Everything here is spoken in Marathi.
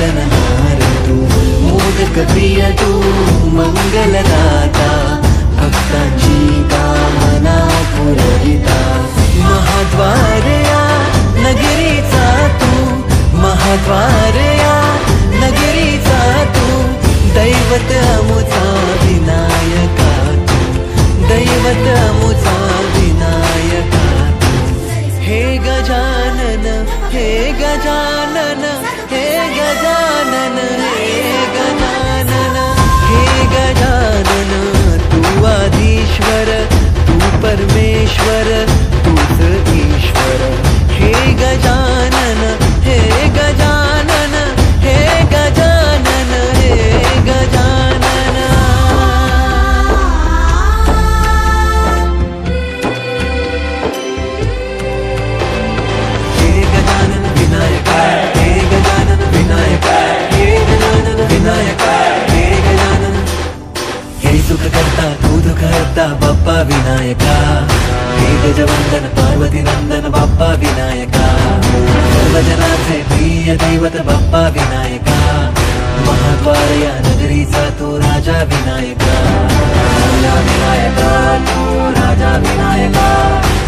पालनहार तू, मोदक प्रिय तू, मंगलदाता, भक्तांची कामना पुरविता। महाद्वार या नगरीचा तू, महाद्वार या नगरीचा तू, दैवत अमुचा विनायका तू, दैवत अमुचा विनायका तू। हे गजानन, हे गजानन, हे गजानन, हे गजानन, हे गजानन, तू आदिश्वर, तू परमेश्वर, तूच ईश्वर। हे गजानन, हे गजानन, हे गजानन, हे गजानन। हे गजानन विनायका, हे गजानन विनायका, हे गजानन विनायका, हे गजानन। हे सुख करता तू दुःख हरता बाप्पा विनायका, हे गजवंदन पार्वती नंदन बाप्पा विनायका, सर्वजनाचे प्रिय दैवत बाप्पा विनायका। महाद्वार या नगरीचा तू राजा विनायका, राजा विनायका, तू राजा विनायका।